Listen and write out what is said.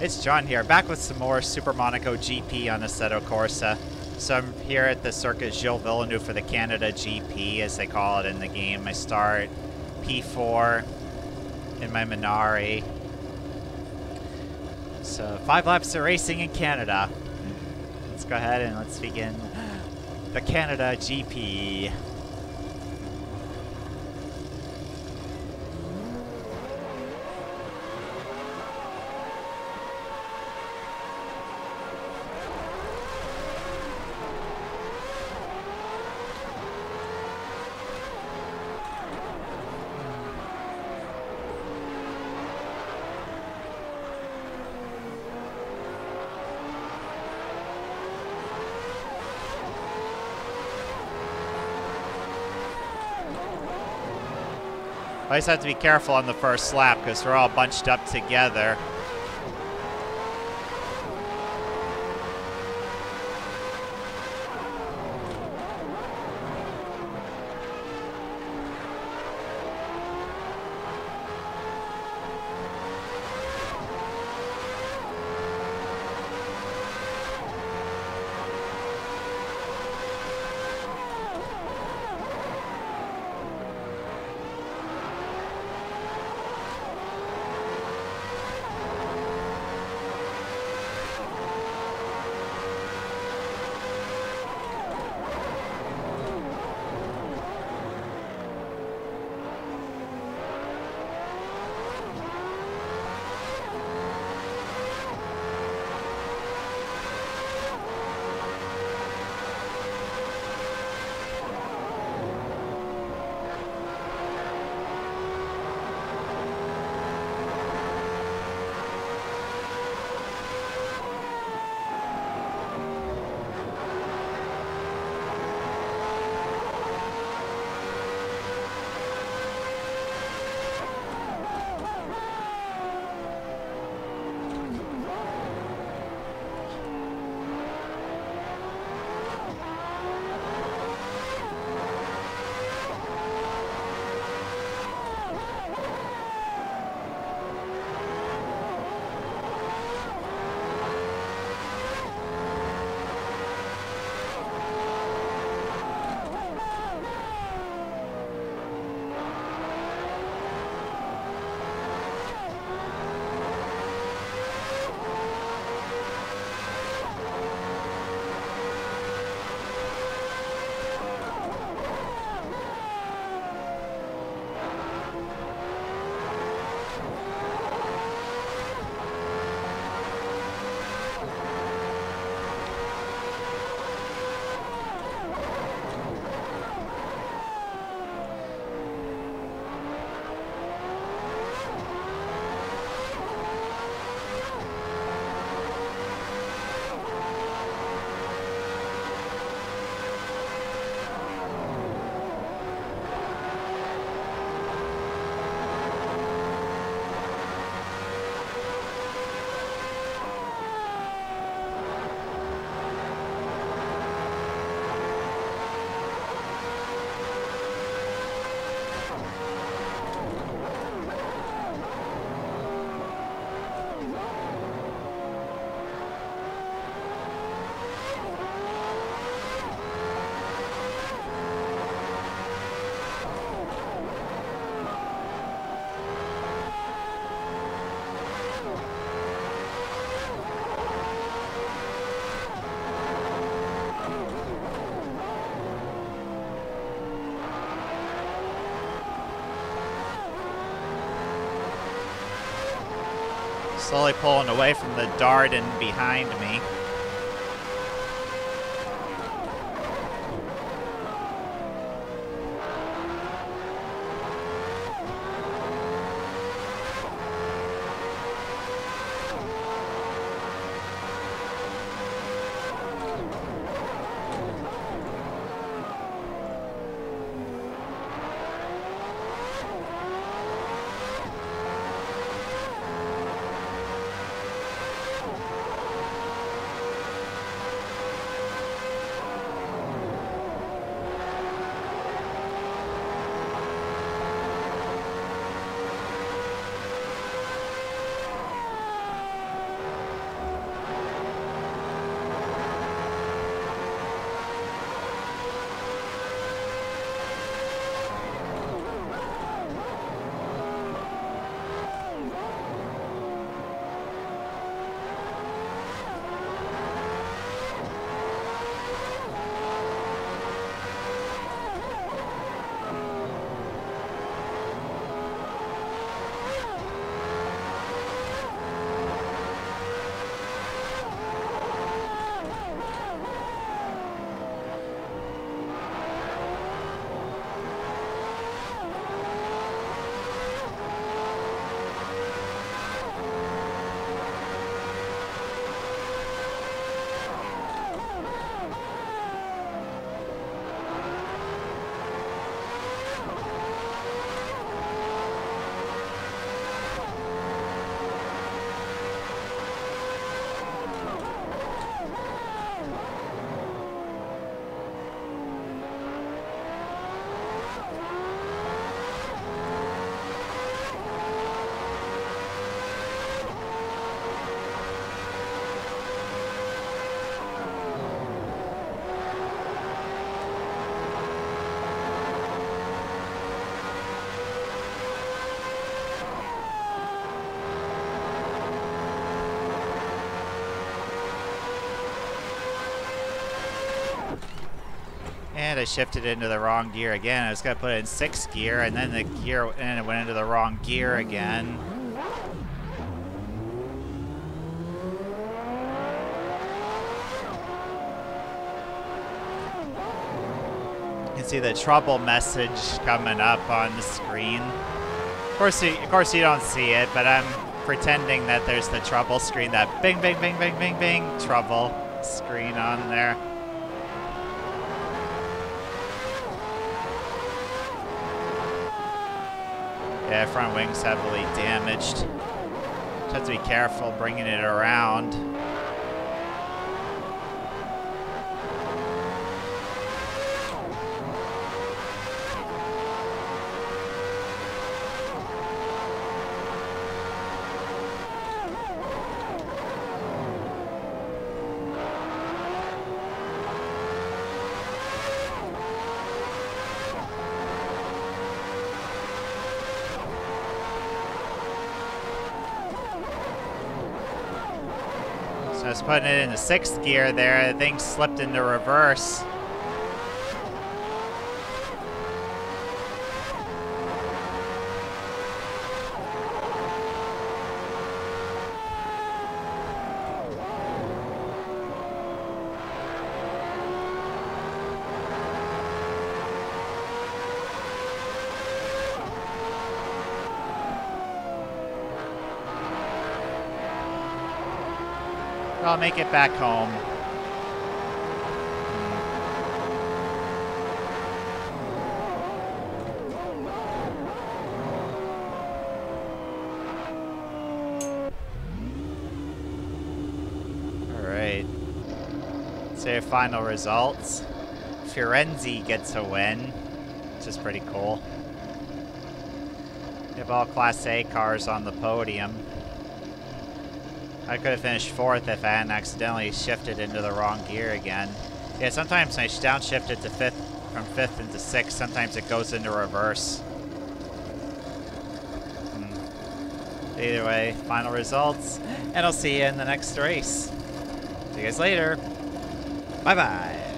It's John here, back with some more Super Monaco GP on Assetto Corsa. So I'm here at the circuit Gilles Villeneuve for the Canada GP, as they call it in the game. I start P4 in my Minarae. So 5 laps of racing in Canada. Let's go ahead and let's begin the Canada GP. I just have to be careful on the first lap because we're all bunched up together. Slowly pulling away from the Darden behind me. And I shifted into the wrong gear again. I was gonna put it in 6th gear, and then the gear, and it went into the wrong gear again. You can see the trouble message coming up on the screen. Of course you don't see it, but I'm pretending that there's the trouble screen, that bing, bing, bing, bing, bing, bing, trouble screen on there. Yeah, front wing's heavily damaged. Just have to be careful bringing it around. So I was putting it in the 6th gear there, the thing slipped into reverse. I'll make it back home. Alright. So your final results. Firenze gets a win, which is pretty cool. You have all Class A cars on the podium. I could have finished 4th if I hadn't accidentally shifted into the wrong gear again. Yeah, sometimes I downshift it to 5th, from 5th into 6th, sometimes it goes into reverse. Either way, final results, and I'll see you in the next race. See you guys later. Bye-bye.